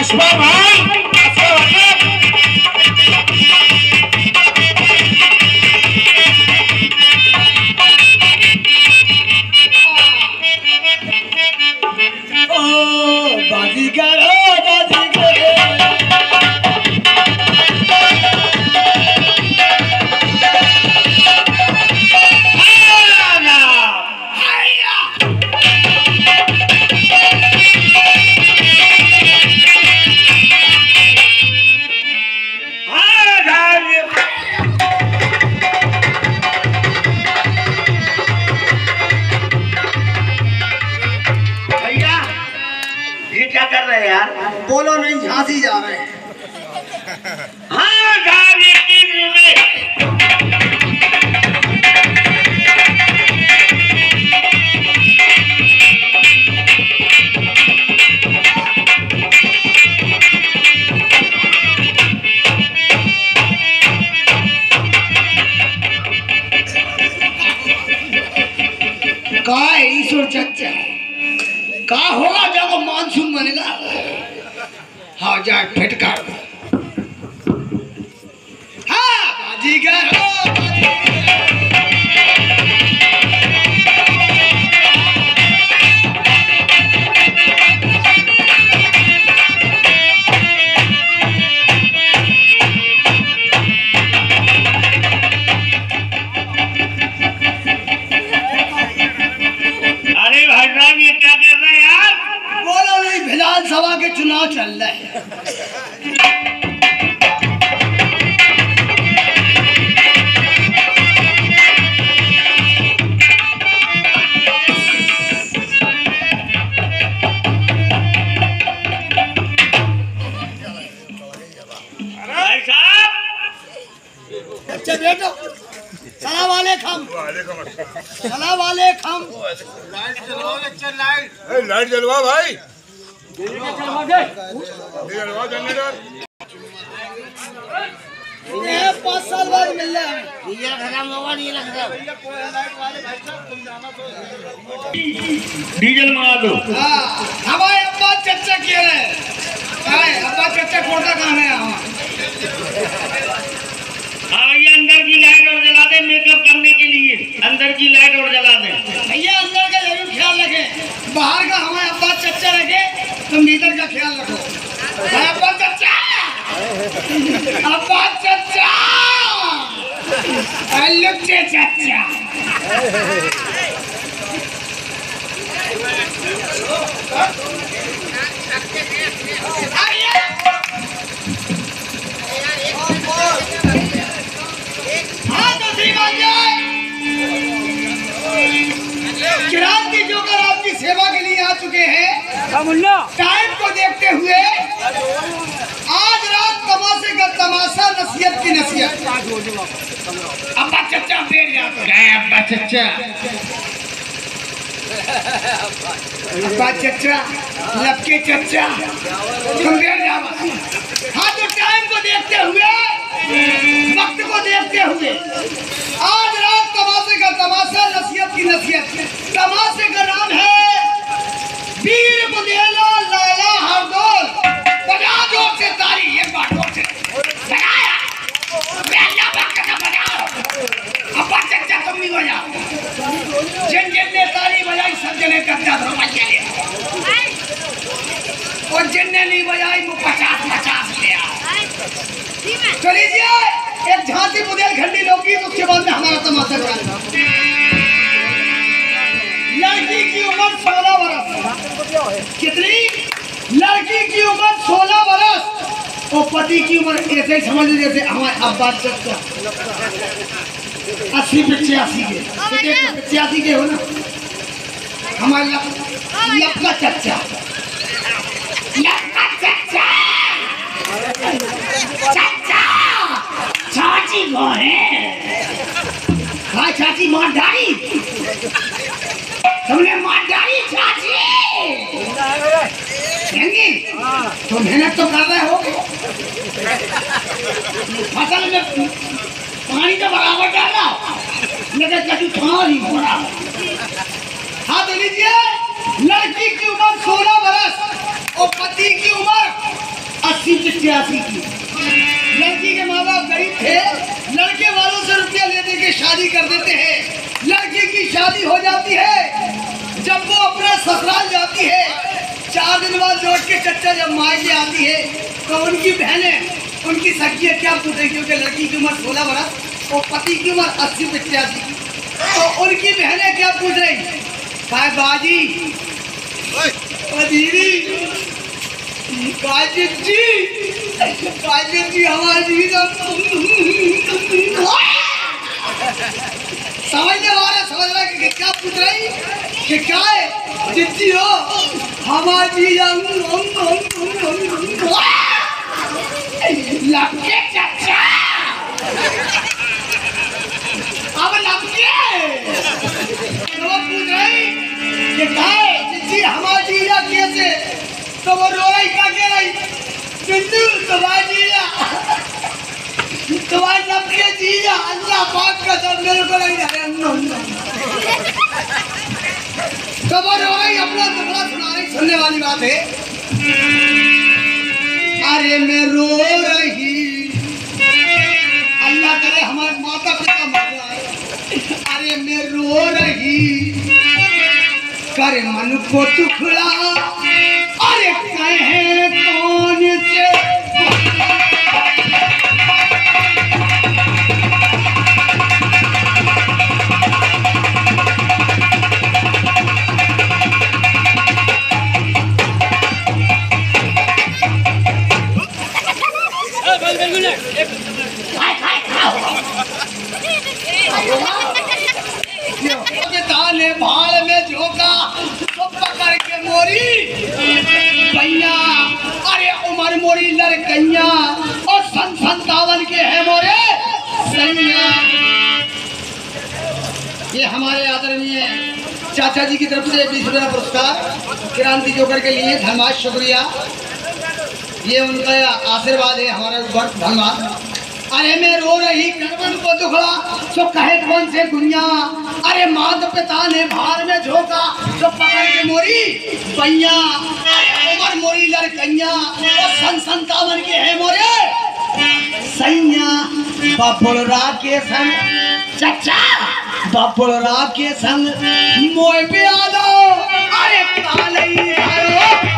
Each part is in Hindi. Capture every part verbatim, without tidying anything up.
पुष्पा भाई बोलो नहीं, झांसी जा रहे हैं। हाँ गाड़ी की का ईश्वर चच्चा का होगा जब मानसून बनेगा। हाँ जाए फटकार। हाँ बाजीगर हो विधानसभा के चुनाव चल रहे हैं। अच्छा बेटो सलाम वालेकुम। सलाम वालेकुम। लाइट जलवाओ, अच्छा लाइट लाइट जलवा भाई। पाँच साल बाद मिल रहा है। डीजल मंगा दो। हाँ हमारे अब्बा चच्चा किए रहे। अब्बा चच्चा कोटा कहाँ है? हाँ भैया अंदर की लाइट और जला दे, मेकअप करने के लिए अंदर की लाइट और जला दे। भैया अंदर का जरूर ख्याल रखें, बाहर का हमारे अब्बा चच्चा रखे तो भीतर का ख्याल रखो। अब्बा चच्चा, अब्बा चच्चा, लुच्चे चच्चा। हाँ तो सी बात जाए। क्रांति जोकर आपकी सेवा के लिए आ चुके हैं। टाइम को देखते हुए आज रात तमाशे का तमाशा, नसीहत की नसीहत। अब्बा चच्चा बैठ जाते हैं। अब्बा चच्चा, अब्बा चच्चा, लपके चच्चा, तुम बैठ जाओ। हाँ तो टाइम को देखते हुए, वक्त को देखते हुए आज रात तमाशे का तमाशा, नसीहत की नसीहत। तमाशे का नाम है वीर बुदेला लाला हरदौल। बजा जोर से ताली, एक बार जोर से बजाया। बेला बक्का बजाओ। अब्बा चच्चा तुम नहीं बजाओ। जिन जिन ने ताली बजाई सब जने कब्जा धरवाइया ले, और जिनने नहीं बजाई वो पचास पचास ले आओ। तो लीजिए एक झांसी बुंदेलखंडी लोकगीत, उसके बाद में हमारा तमाशा चलेगा। लड़की की उम्र सोलह बरस। कितनी? लड़की की उम्र सोलह बरस और पति की उम्र ऐसे ही समझ लीजिए जैसे हमारे अब्बा चच्चा अस्सी पचासी के पचासी के हो ना। हमारे लपका चच्चा, लपका चच्चा, चच्चा चाची को है। हाँ चाची मार डाली, तुमने मार डाली चाची। तो मेहनत तो कर रहे हो, फसल में पानी तो बराबर डाला, लेकिन कभी खाना नहीं हो रहा। हाँ तो लीजिए, लड़की की उम्र सोलह बरस और पति की उम्र पिचासी की। लड़की के माँ बाप गरीब थे, लड़के वालों से रुपया ले दे के शादी कर देते हैं। लड़की की शादी हो जाती है, जब वो अपना ससुराल जाती है, चार दिन बाद लौट के चच्चा जब मायके आती है तो उनकी बहनें, उनकी सखियाँ क्या पूछ रही, क्योंकि लड़की की उम्र सोलह बरस और पति की उम्र अस्सी पचासी, तो उनकी बहनें क्या पूछ रही, काय बाजी, दीदी, काजिद जी, काजिद जी हमारी समझने वाले समझ रहा कि क्या पूछ रही कि क्या है जिद्दी हो हमारी लपके चचा अब लपके वो पूछ रही कि क्या है जिद्दी हमारी कैसे, तो वो रो रही क्या कह रही, बिंदु तुम्हारी तुम्हारे लपके जीजा अल्लाह पाक का सब मेरे को नहीं जाए। तो वो रो रही अपना दुखड़ा सुना रही, सुनने वाली बात है। अरे मैं रो रही, अल्लाह करे हमारे माता पिता मर जाए। अरे मैं रो रही करे मन को टुकड़ा, अरे कहे कौन से ताने भाड़ में झोंका तो पकड़ के मोरी भैया, अरे उमर मोरी लड़कैया और सन संतावन के है मोरे सैया। ये हमारे आदरणीय चाचा जी की तरफ से बीस रुपये पुरस्कार क्रांति जोकर के लिए धन्यवाद, शुक्रिया, ये उनका आशीर्वाद है हमारे ऊपर, धन्यवाद। अरे मैं रो रही करवन को दुखड़ा तो कहे कौन से गुनिया, अरे मात पिता ने भार में झोंका तो पकड़ के मोरी भैया, उमर मोरी लड़कैया और सन संतावन के है मोरे सैया। बबुलरा के संग चचा, बबुलरा के संग मोए पे आ दो, अरे काले आयो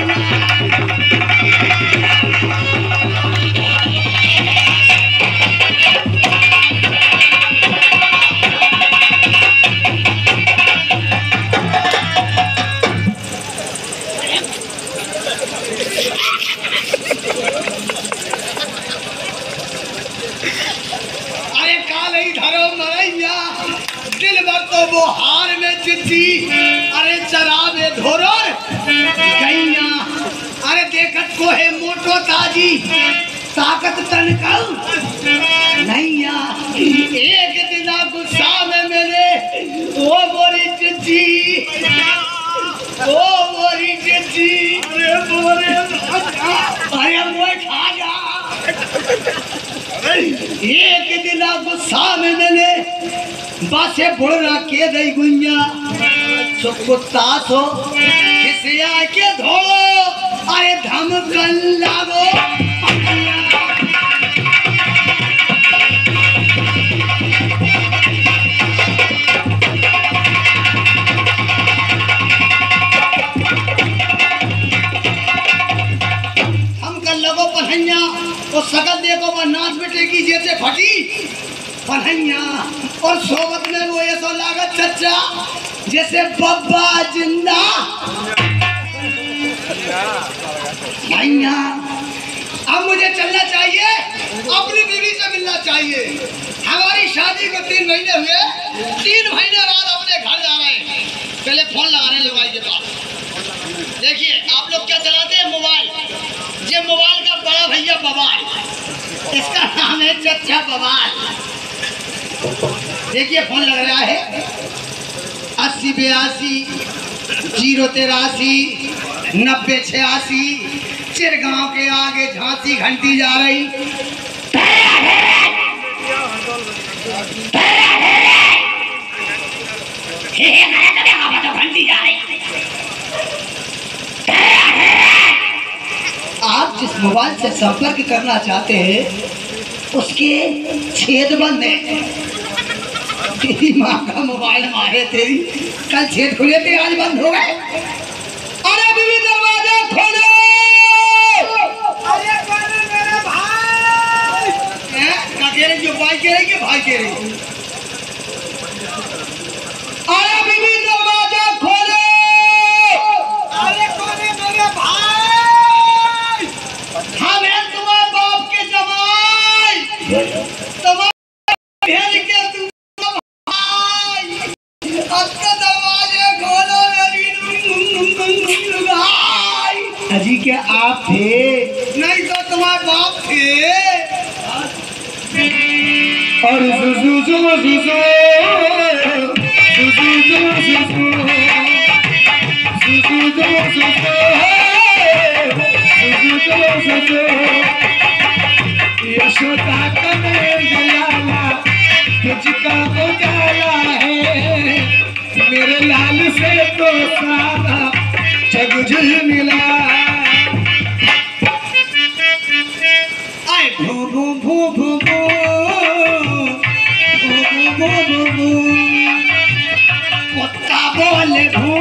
वो हार में चिट्ठी, अरे चरावे धोरर गैया, अरे देखत को है मोटो ताजी ताकत तनकल नैया। एक दिन गुस्सा में मेरे वो बोरी चिट्ठी, वो बोरी चिट्ठी, अरे बोरे अरे वो खा जा। एक दिन गुस्सा में मैंने बासे बोलना के दई गुइया, तो कुत्ता सो किसे आके धोलो, अरे धमकन लागो हम कर लगो पन्हैया, वो सकल देखो वो नाच बेटे की जैसे फटी पन्हैया, और सोबत में वो ये सो लागत चच्चा जैसे बब्बा जिंदा भैया। अब मुझे चलना चाहिए, अपनी बीवी से मिलना चाहिए। हमारी शादी को तीन महीने हुए, तीन महीने बाद अपने घर जा रहे हैं। पहले फोन लगा रहे हैं लुगाई के पास। देखिए आप लोग क्या चलाते हैं मोबाइल, ये मोबाइल का बड़ा भैया बवाल, इसका नाम है चच्चा बवाल। देखिए फोन लग रहा है अस्सी बयासी जीरो तिरासी नब्बे छियासी, चिरगांव के आगे झांसी घंटी जा रही। घंटी जा रही। आप जिस मोबाइल से संपर्क करना चाहते हैं उसके छेद बंद है। तेरी माँ का मोबाइल मारे तेरी, कल छेद खुले थे आज बंद हो गए। अरे बीवी दरवाजा खोलो। अरे कौन है मेरे भाई? क्या कह रही, जो भाई कह रही कि भाई कह रही? अरे बीवी दरवाजा खोलो। अरे कौन है मेरे भाई? हम हैं तुम्हारे बाप के जमाई, तुम्हारे बहन के तुम भाई। अपना दरवाजे खोलो मेरी भाई। अजी क्या आप थे? नहीं तो तुम्हारे बाप थे। और सुसु सुसु सुसु सुसु सुसु सुसु यशोदा का लाला तुझका उजाला है, मेरे लाल से तो सारा जग मिला। आए भू भू भू भू भू भू भू भू भू कुत्ता बोले भू,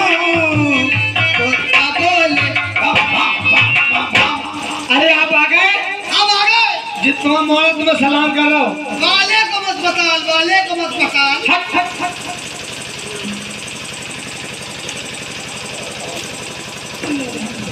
कुत्ता बोले भा, भा, भा, भा। अरे आप आ गए? हम आ गए। जितना मोहन तुम्हें सलाम कर रहा हूँ। वाले को मत बकाल, वाले को मत बकाल। हट हट हट।